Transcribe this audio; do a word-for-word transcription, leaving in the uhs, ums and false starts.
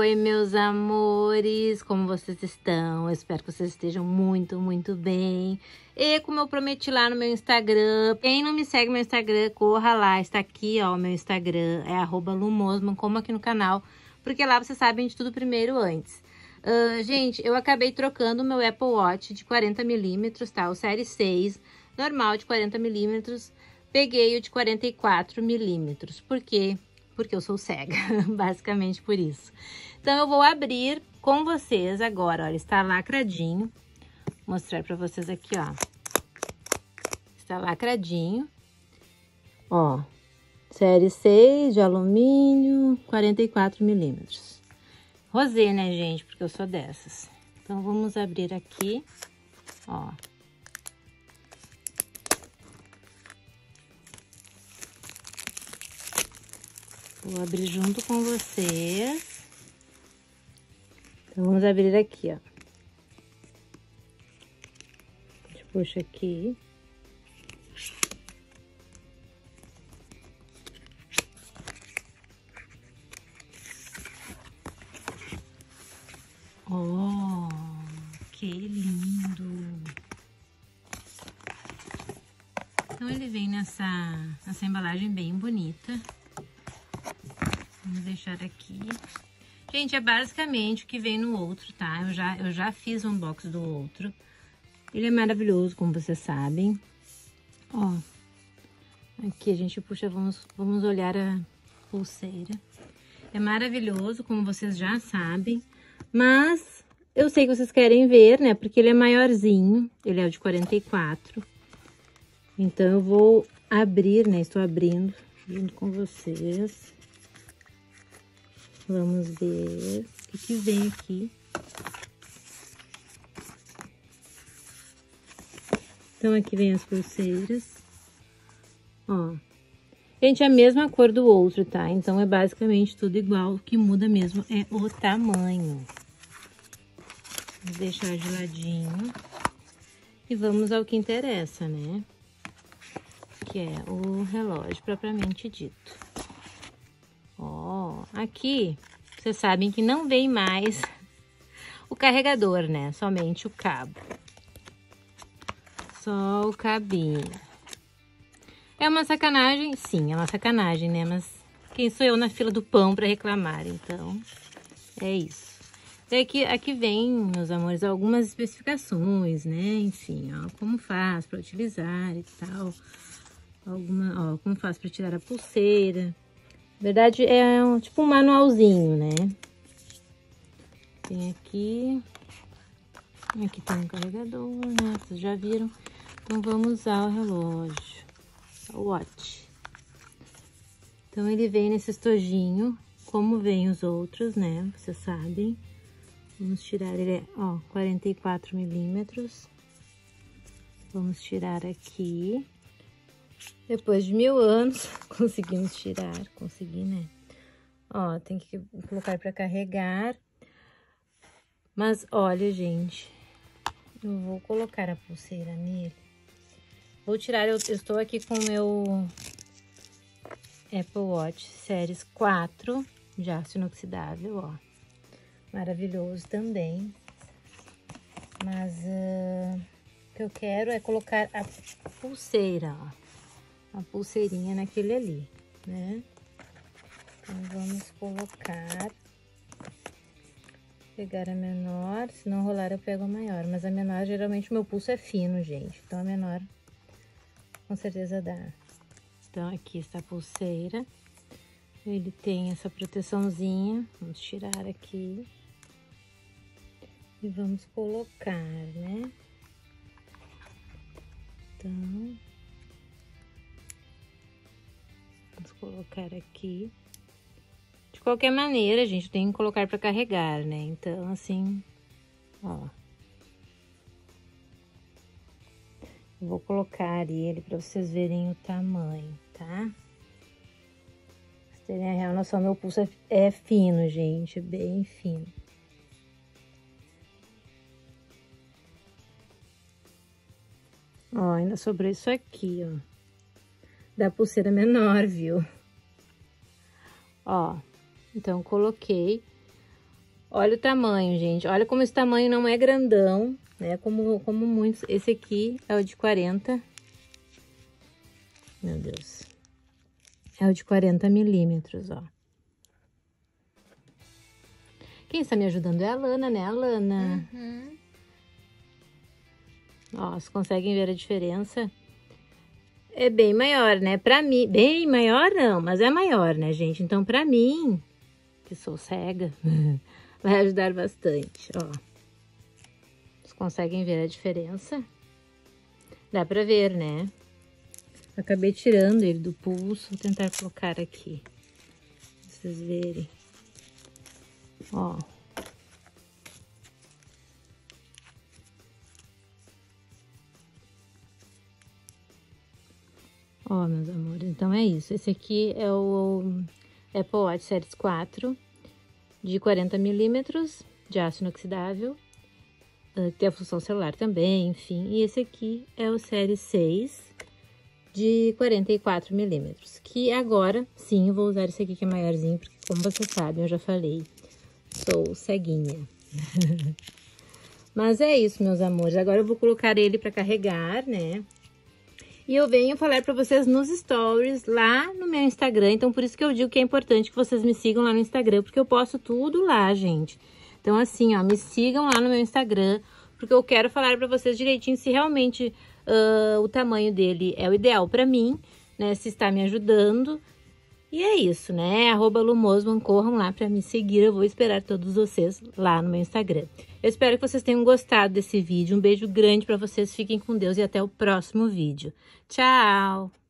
Oi, meus amores, como vocês estão? Eu espero que vocês estejam muito, muito bem. E como eu prometi lá no meu Instagram, quem não me segue no meu Instagram, corra lá, está aqui, ó, o meu Instagram, é arroba lumosman, como aqui no canal, porque lá vocês sabem de tudo primeiro antes. Uh, gente, eu acabei trocando o meu Apple Watch de quarenta milímetros, tá? O série seis, normal de quarenta milímetros, peguei o de quarenta e quatro milímetros. Por quê? Porque eu sou cega, basicamente por isso. Então, eu vou abrir com vocês agora, olha, está lacradinho. Vou mostrar pra vocês aqui, ó. Está lacradinho. Ó, série seis de alumínio, quarenta e quatro milímetros. Rosé, né, gente? Porque eu sou dessas. Então, vamos abrir aqui, ó. Vou abrir junto com vocês. Então, vamos abrir aqui, ó. A gente puxa aqui. Oh, que lindo! Então, ele vem nessa, nessa embalagem bem bonita. Vamos deixar aqui. Gente, é basicamente o que vem no outro, tá? Eu já, eu já fiz o unboxing do outro. Ele é maravilhoso, como vocês sabem. Ó, aqui a gente puxa, vamos, vamos olhar a pulseira. É maravilhoso, como vocês já sabem. Mas eu sei que vocês querem ver, né? Porque ele é maiorzinho. Ele é o de quarenta e quatro. Então, eu vou abrir, né? Estou abrindo junto com vocês. Vamos ver o que, que vem aqui. Então, aqui vem as pulseiras. Ó. Gente, é a mesma cor do outro, tá? Então, é basicamente tudo igual. O que muda mesmo é o tamanho. Vou deixar de ladinho. E vamos ao que interessa, né? Que é o relógio propriamente dito. Ó, aqui, vocês sabem que não vem mais o carregador, né? Somente o cabo. Só o cabinho. É uma sacanagem? Sim, é uma sacanagem, né? Mas quem sou eu na fila do pão para reclamar? Então, é isso. E aqui, aqui vem, meus amores, algumas especificações, né? Enfim, ó, como faz para utilizar e tal. Alguma, ó, como faz para tirar a pulseira. Na verdade, é um, tipo um manualzinho, né? Tem aqui. Aqui tem um carregador, né? Vocês já viram. Então, vamos usar o relógio. O watch. Então, ele vem nesse estojinho, como vem os outros, né? Vocês sabem. Vamos tirar, ele é, ó, quarenta e quatro milímetros. Vamos tirar aqui. Depois de mil anos, conseguimos tirar, consegui, né? Ó, tem que colocar para carregar. Mas, olha, gente, eu vou colocar a pulseira nele. Vou tirar, eu, eu estou aqui com o meu Apple Watch Series quatro, de aço inoxidável, ó. Maravilhoso também. Mas, uh, o que eu quero é colocar a pulseira, ó. A pulseirinha naquele ali, né? Então, vamos colocar. Pegar a menor, se não rolar eu pego a maior. Mas a menor, geralmente, o meu pulso é fino, gente. Então, a menor, com certeza dá. Então, aqui está a pulseira. Ele tem essa proteçãozinha. Vamos tirar aqui. E vamos colocar, né? Então... Vamos colocar aqui. De qualquer maneira, gente, tem que colocar para carregar, né? Então, assim, ó. Eu vou colocar ele para vocês verem o tamanho, tá? Pra vocês terem a real noção, meu pulso é, é fino, gente, bem fino. Ó, ainda sobrou isso aqui, ó. Da pulseira menor, viu? Ó, então coloquei. Olha o tamanho, gente. Olha como esse tamanho não é grandão, né? Como, como muitos. Esse aqui é o de quarenta. Meu Deus. É o de quarenta milímetros, ó. Quem está me ajudando é a Lana, né? A Lana. Uhum. Ó, vocês conseguem ver a diferença? É bem maior, né? Pra mim, bem maior não, mas é maior, né, gente? Então, pra mim, que sou cega, vai ajudar bastante, ó. Vocês conseguem ver a diferença? Dá pra ver, né? Acabei tirando ele do pulso, vou tentar colocar aqui, pra vocês verem. Ó. Ó, meus amores, então é isso. Esse aqui é o Apple Watch Series quatro, de quarenta milímetros, de aço inoxidável, que tem a função celular também, enfim. E esse aqui é o Series seis, de quarenta e quatro milímetros, que agora, sim, eu vou usar esse aqui que é maiorzinho, porque como vocês sabem, eu já falei, sou ceguinha. Mas é isso, meus amores. Agora eu vou colocar ele para carregar, né? E eu venho falar para vocês nos stories lá no meu Instagram. Então, por isso que eu digo que é importante que vocês me sigam lá no Instagram, porque eu posto tudo lá, gente. Então, assim, ó, me sigam lá no meu Instagram, porque eu quero falar para vocês direitinho se realmente uh, o tamanho dele é o ideal para mim, né? Se está me ajudando. E é isso, né? Arroba Lumosman, corram lá para me seguir. Eu vou esperar todos vocês lá no meu Instagram. Eu espero que vocês tenham gostado desse vídeo. Um beijo grande para vocês. Fiquem com Deus e até o próximo vídeo. Tchau!